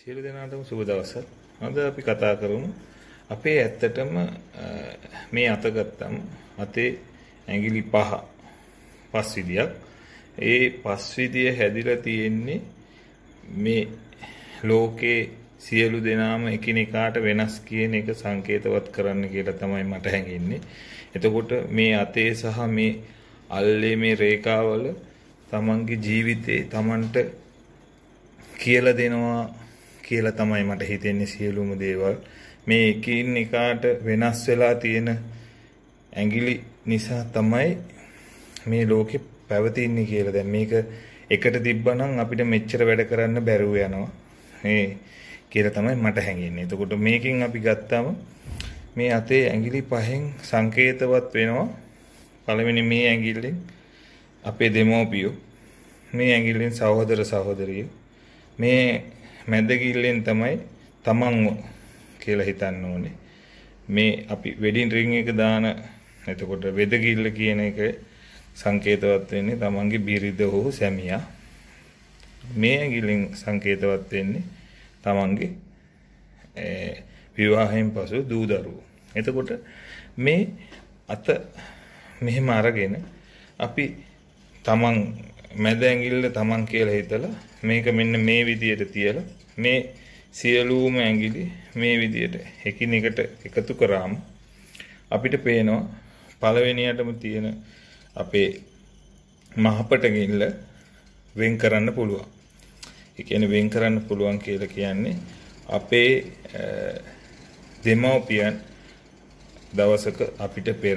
සියලු දෙනාටම සුබ දවසක්. අද අපි කතා කරමු අපේ ඇත්තටම මේ අත ගත්තම අතේ ඇඟිලි පස් විදියක්. ඒ පස් විදිය හැදිලා තියෙන්නේ මේ ලෝකේ සියලු දෙනාම එකිනෙකාට වෙනස් කියන එක සංකේතවත් කරන්න කියලා තමයි මට හැඟෙන්නේ. එතකොට මේ අතේ සහ මේ අල්ලේ මේ රේඛාවල තමන්ගේ ජීවිතේ තමන්ට කියලා දෙනවා කියලා තමයි මට හිතෙන්නේ. සියලුම දේවල් මේ එකින් එකාට වෙනස් වෙලා තියෙන ඇඟිලි නිසා තමයි මේ ලෝකෙ පැවතින්නේ කියලා. දැන් මේක එකට තිබ්බනම් අපිට මෙච්චර වැඩ කරන්න බැරුව යනවා මේ කියලා තමයි මට හැඟෙන්නේ. එතකොට මේකෙන් අපි ගත්තාම මේ අතේ ඇඟිලි පහෙන් සංකේතවත් වෙනවා. පළවෙනි මේ ඇඟිල්ලෙන් අපේ දෙමෝපියෝ, මේ ඇඟිල්ලෙන් සහෝදර සහෝදරියෝ, මේ මැදගිල්ලෙන් තමයි තමන්ව කියලා හිතන්න ඕනේ. මේ අපි වෙඩින් රින් එක දාන, එතකොට වෙදගිල්ල කියන එක සංකේතවත් වෙන්නේ තමන්ගේ බිරිඳ හෝ සැමියා. මේ ඇඟිල්ලෙන් සංකේතවත් වෙන්නේ තමන්ගේ විවාහයෙන් පසු දූ දරුවෝ. එතකොට මේ අත මෙහෙම අරගෙන අපි තමන් මැද ඇඟිල්ල තමන් කියලා හිතලා මේක මෙන්න මේ විදියට තියලා මේ සියලුම ඇඟිලි මේ විදියට එකිනෙකට එකතු කරාම අපිට පේනවා පළවෙනියටම තියෙන අපේ මහපට ගිල්ල වෙන් කරන්න පුළුවන්. ඒ කියන්නේ වෙන් කරන්න පුළුවන් කියලා කියන්නේ අපේ දෙමව්පියන් දවසක අපිට පෙර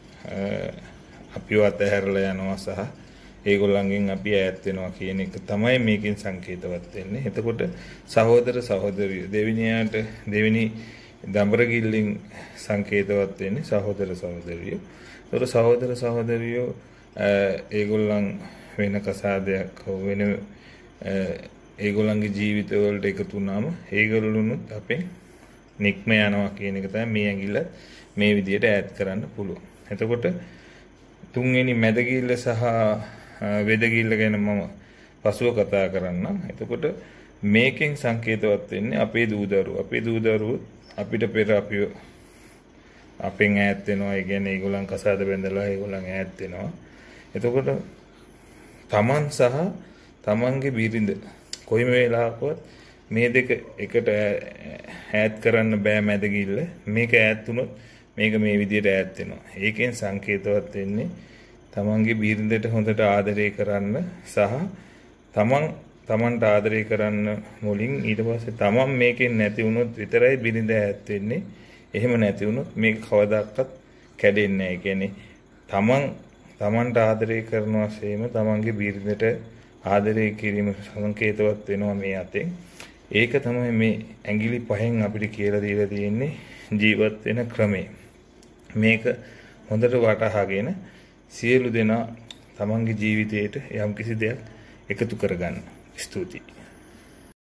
අපිව අතහැරලා යනවා සහ ඒගොල්ලන්ගෙන් අපි ඈත් වෙනවා කියන එක තමයි මේකෙන් සංකේතවත් වෙන්නේ. එතකොට සහෝදර සහෝදරියෝ දෙවෙනි දඹරගිල්ලෙන් සංකේතවත් වෙන්නේ සහෝදර සහෝදරියෝ. ඒතකොට සහෝදර සහෝදරියෝ ඒගොල්ලන් වෙන කසාදයක් හෝ වෙන ඒගොල්ලන්ගේ ජීවිතවලට එකතු වුණාම ඒගොල්ලොනුත් අපෙන් නික්ම යනවා කියන එක තමයි මේ ඇඟිල්ල මේ විදියට ඈත් කරන්න පුළුවන්. එතකොට තුන්වෙනි මැදගිල්ල සහ වෙදගිල්ල ගැන මම පසුව කතා කරන්නම්. එතකොට මේකෙන් සංකේතවත් වෙන්නේ අපේ දූ දරුවෝ. අපේ දූ දරුවෝ අපිට පෙර අපෙන් ඈත් වෙනවා. ඒ කියන්නේ ඒගොල්ලන් කසාද බැඳලා ඒගොල්ලන් ඈත් වෙනවා. එතකොට තමන් සහ තමන්ගේ බිරිඳ කොයිම වෙලාවකවත් මේ දෙක එකට ඈත් කරන්න බෑ මැදගිල්ල. මේක ඈත් වුණොත් මේක මේ විදියට ඈත් වෙනවා. ඒකෙන් සංකේතවත් වෙන්නේ තමන්ගේ බිරිඳට හොඳට ආදරය කරන්න සහ තමන්ට ආදරය කරන්න මුලින් ඊට පස්සේ තමන් මේකෙන් නැති වුණොත් විතරයි බිරිඳ ඈත් වෙන්නේ. එහෙම නැති වුණොත් මේක කවදාවත් කැඩෙන්නේ නැහැ. ඒ කියන්නේ තමන්ට ආදරය කරනවා සේම තමන්ගේ බිරිඳට ආදරය කිරීම සංකේතවත් වෙනවා මේ අතෙන්. ඒක තමයි මේ ඇඟිලි පහෙන් අපිට කියලා දීලා තියෙන්නේ ජීවත් වෙන ක්‍රමය. මේක හොඳට වටහාගෙන සියලු දෙනා තමන්ගේ ජීවිතයට යම්කිසි දෙයක් එකතු කරගන්න. ස්තුතියි.